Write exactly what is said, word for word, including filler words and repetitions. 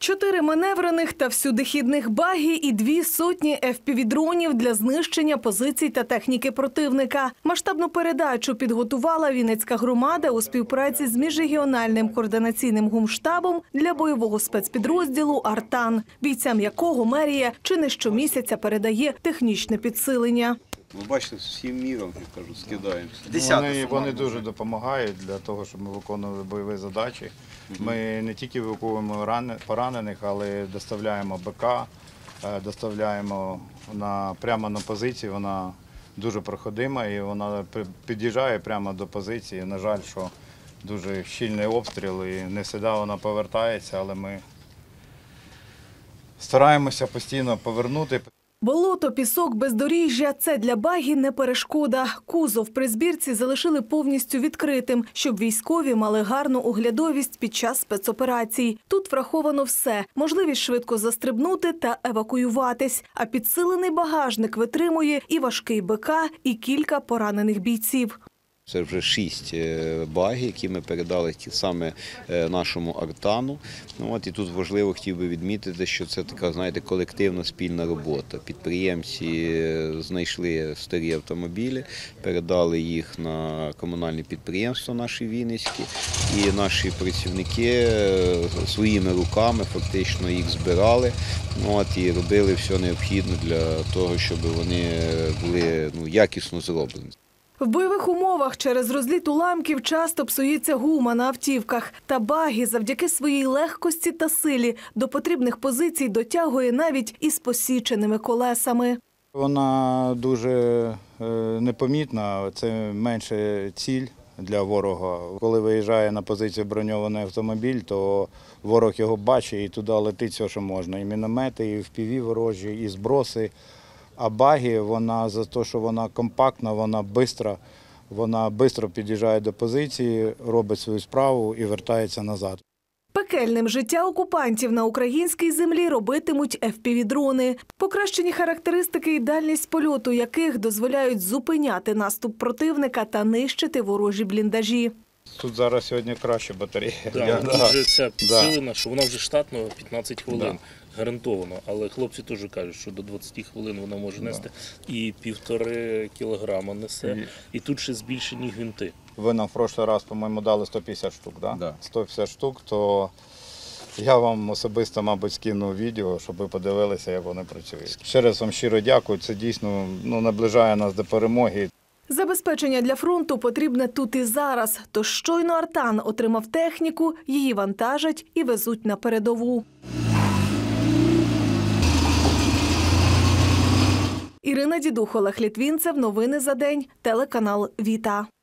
Чотири маневрених та всюдихідних багі і дві сотні еф пі ві-дронів для знищення позицій та техніки противника. Масштабну передачу підготувала Вінницька громада у співпраці з міжрегіональним координаційним гумштабом для бойового спецпідрозділу «Артан», бійцям якого мерія чи не щомісяця передає технічне підсилення. Ви бачите, всім міром, я кажу, скидаємося. Вони, вони дуже допомагають для того, щоб ми виконували бойові задачі. Ми не тільки евакуюємо поранених, але й доставляємо БК, доставляємо на, прямо на позиції. Вона дуже проходима і вона під'їжджає прямо до позиції. На жаль, що дуже щільний обстріл і не завжди вона повертається, але ми стараємося постійно повернути. Болото, пісок, бездоріжжя – це для багі не перешкода. Кузов при збірці залишили повністю відкритим, щоб військові мали гарну оглядовість під час спецоперацій. Тут враховано все – можливість швидко застрибнути та евакуюватись. А підсилений багажник витримує і важкий БК, і кілька поранених бійців. Це вже шість багів, які ми передали саме нашому «Артану». От, і тут важливо, хотів би відмітити, що це така, знаєте, колективна спільна робота. Підприємці знайшли старі автомобілі, передали їх на комунальні підприємства наші вінницькі, і наші працівники своїми руками фактично їх збирали, от, і робили все необхідне для того, щоб вони були ну, якісно зроблені. В бойових умовах через розліт уламків часто псується гума на автівках. Та багі завдяки своїй легкості та силі до потрібних позицій дотягує навіть із посіченими колесами. Вона дуже непомітна, це менше ціль для ворога. Коли виїжджає на позицію броньований автомобіль, то ворог його бачить і туди летить все, що можна. І міномети, і еф пі ві ворожі, і зброси. А багі, вона за те, що вона компактна, вона швидка, вона швидко під'їжджає до позиції, робить свою справу і вертається назад. Пекельним життя окупантів на українській землі робитимуть еф пі ві-дрони. Покращені характеристики і дальність польоту яких дозволяють зупиняти наступ противника та нищити ворожі бліндажі. Тут зараз сьогодні краще батарея. Да, тут вже ця підсилена, що вона вже штатно п'ятнадцять хвилин. Да. Гарантовано, але хлопці теж кажуть, що до двадцяти хвилин вона може нести да. і півтори кілограма несе, і... і тут ще збільшені гвинти. Ви нам в прошлий раз, по-моєму, дали сто п'ятдесят штук, да? Да. сто п'ятдесят штук, то я вам особисто, мабуть, скину відео, щоб ви подивилися, як вони працюють. Ще раз вам щиро дякую, це дійсно ну, наближає нас до перемоги. Забезпечення для фронту потрібне тут і зараз, тож щойно «Артан» отримав техніку, її вантажать і везуть на передову. Ірина Дідух, Олег Літвінцев, новини за день, телеканал «Віта».